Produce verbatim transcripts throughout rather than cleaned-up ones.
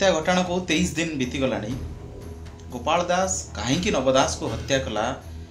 हत्या घटना को तेईस दिन बीतीगला। गोपाल दास कहीं नवदास को हत्या कला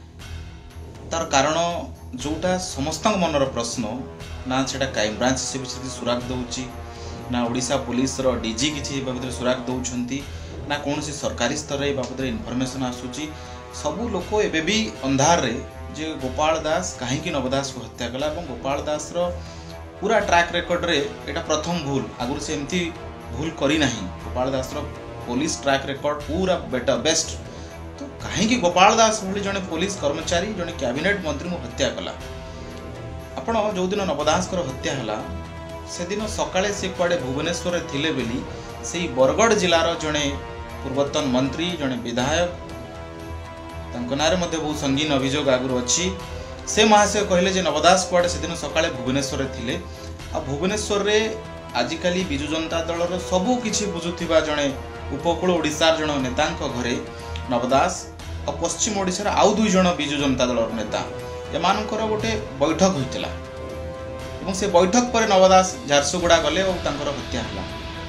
तार कारण जोटा समस्त मनर प्रश्न ना से क्राइम ब्रांच से विषय सुराग दौची ना ओडिशा पुलिस रो डीजी किसी बाबद सुराग दौरान ना कौन सी सरकारी स्तर बाबद इनफॉरमेशन आसूची। सबू लोक एवं भी अंधार रे जे गोपाल दास कहीं नवदास को हत्या कला और गोपाल दास रो पूरा ट्रैक रिकॉर्ड रे एटा प्रथम भूल आगुर से एमती भूल करी नहीं। गोपाल दास रो पुलिस ट्रैक रिकॉर्ड पूरा बेटर बेस्ट। तो कहीं गोपाल दास भली जड़े पुलिस कर्मचारी जड़े कैबिनेट मंत्री को हत्या कला। आपण जो दिन नवदास को हत्या हला से दिन सकाळे से कुआडे भुवनेश्वर थिले बेली से बरगढ़ जिलार जड़े पूर्वतन मंत्री जड़े विधायक तांको नारे मध्य बहुत संगीन अभियोग आगुरी अच्छी। से महाशय कहले जे नवदास कुआडे से दिन सकाळे भुवनेश्वर थिले आ भुवनेश्वर रे आजिकाली बिजु जनता दलर सबू किछि बुझुथिबा जड़े उपकूल ओडिशार जण नेतांक घरे नवदास और पश्चिम ओडिशार आउ दुई जण बिजु जनता दलर नेता एमानकर गोटे बैठक होइतिला एवं से बैठक पर नवदास झारसुगुड़ा गले और तांकर हत्या हला।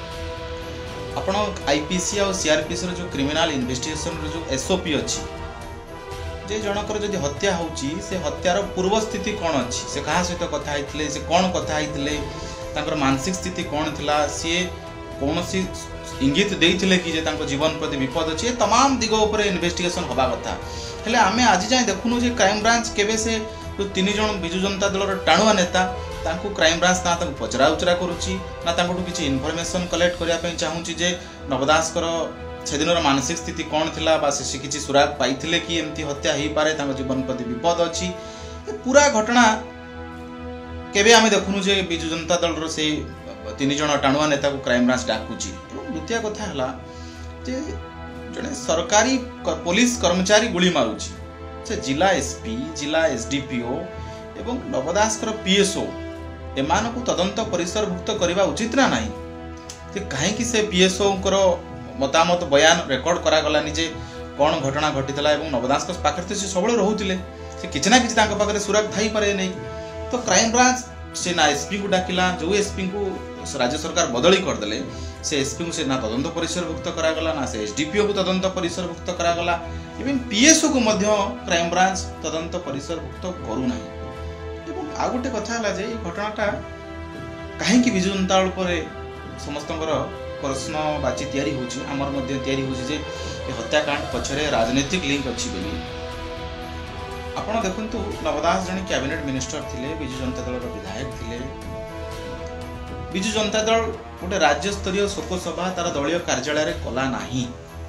आपण आईपीसी और सीआरपीसी जो क्रिमिनल इन्वेस्टिगेशन जो एसओपी अच्छी जे जनकर जदि हत्या होची से हत्यार पूर्व स्थिति कौन अच्छी से कहा सहित कथा होइतिले से कौन कथा होइतिले तांकर मानसिक स्थिति कौन थिला सी कौन सी इंगित देइथिले कि जे तांको जीवन प्रति विपद अच्छी तमाम दिग उपर इन्वेस्टिगेशन हवा कथा। हेले आमे आज जाए देखुनु जे क्राइम ब्रांच केबे से जो तीन जन बिजु जनता दलर टाणुआ नेता तांको क्राइम ब्रांच ना तांको पचरा उचरा करुची ना तांको किछि इनफॉरमेशन कलेक्ट करिया पे चाहूची जे नवदास कर से दिन मानसिक स्थिति कौन थिला बा से किछि सुराग पाइथिले कि एमती हत्या हेई पारे तांको जीवन प्रति विपद अछि। पूरा घटना केबे आमे देखुनु जे बिजु जनता दलर से तीन जन टाणुआ नेता को क्राइम ब्रांच डाकुची। द्वितीय कथा हला जे जने सरकारी पुलिस कर्मचारी गुली मारुची से जिला एसपी जिला एसडीपीओ एवं नवदास कर पीएसओ एमान को तदंत परिसरभुक्त करने उचित ना नहीं। कहीं से पीएसओ मतामत बयान रेकर्ड करागलानी जे कौन घटना घटीला और नवदास पाखे से सब रोते से किसी ना कि सुराग थी पारे नहीं। तो क्राइम ब्रांच से ना एसपी को डाकिला जो एसपी को राज्य सरकार बदली करदे से एसपी को से ना तदंत परिसरभुक्त करागला ना से एसडीपीओ को तदंत परिसरभुक्त करागला इवन पीएसओ को मध्य क्राइम ब्रांच तदंत परिसरभुक्त करूना। आ गोटे कथा है जे घटनाटा कहीं बिजु जनता दल पर समस्त प्रश्न बाची तैयारी होची आमर मध्य तैयारी होची जे हत्याकांड पछरे राजनीतिक लिंक अच्छी बोली। आपण देखंतु नवदास जने कैबिनेट मिनिस्टर थिले बिजु जनता दल विधायक थिले। बिजु जनता दल गोटे राज्य स्तरीय शोक सभा तार दलीय कार्यालय रे कला नाही।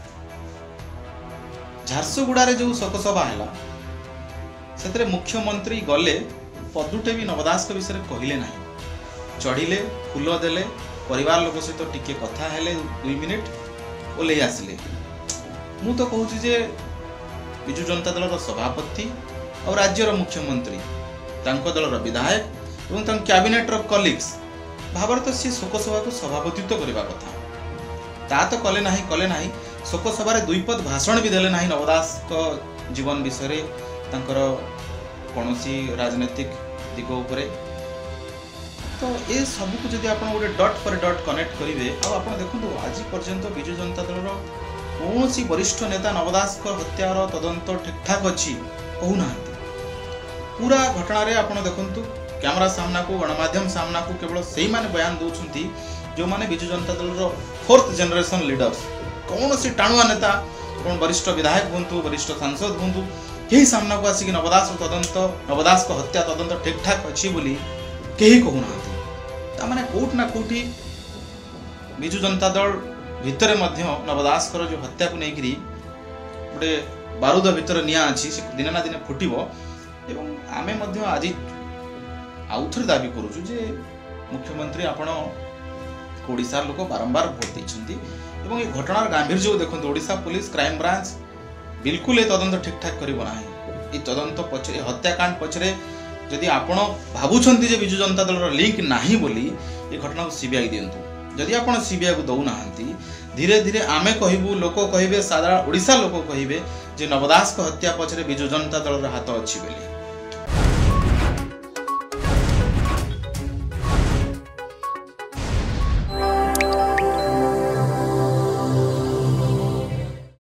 झारसुगुड़ा जो शोक सभा है से मुख्यमंत्री गले पदुटे भी नवदास के विषय कहले ना चढ़िले फूल देले परिवार लोक सहित तो टिके कथा हेले दुई मिनिट ओल्ले आसिले। मु तो कहूँ जे बिजु जनता दल सभापति और राज्यर मुख्यमंत्री तांको दलर विधायक और तांको कैबिनेट कलिग्स भावर तो सी शोक सभा को सभापतित्व करने कथा ता तो कले ना कले ना शोक सभा दुई पद भाषण भी देले ना नवदास को जीवन विषय तांकर कौनसी राजनीतिक दिग उपरे। तो ये सब को जब आप गोटे डट पर डट कनेक्ट करेंगे आप देखो आज पर्यंत बिजु जनता दल कौन सी वरिष्ठ नेता नवदास हत्यार तदंत ठीक ठाक अच्छी कहूना। पूरा घटना रे आप देखु कैमरा सामना को गणमाध्यम सामना को केवल से माने बयान दौरान जो माने Biju Janata Dal fourth generation leaders कौन सी टाणुआ नेता कौन वरिष्ठ विधायक हूँ वरिष्ठ सांसद हूँ यही सामना को आसिक नवदास तदंत नवदास को हत्या तदंत ठीक ठाक अच्छी बोली कहीं कहूना। माने कोट ना कोठी बिजु जनता दल भितर नवदास जो हत्या को लेकर गोटे बारूद भितर निया अच्छी दिने ना दिने फुटब। आमे आज आउ थे दाबी करुचु जे मुख्यमंत्री आपण ओडिशा लोक बारंबार भोट देइछंती एवं ये घटनार गांभीर्य देखो ओडिशा पुलिस क्राइम ब्रांच बिल्कुल ये तदंत ठीक ठाक करिबो नाही। ये तदंत पछरे हत्याकांड पछरे जदि आपण भाबुछंती जे बिजु जनता दलर लिंक नाही बोली ये घटना को सीबीआई दियंतु। जदि आपण सीबीआई को दउ नाहंती धीरे धीरे आमे कहिबु लोक कहिबे साधारण ओडिशा लोक कहिबे जे नवदास को हत्या पछरे बिजु जनता दलर हाथ अछि बोली।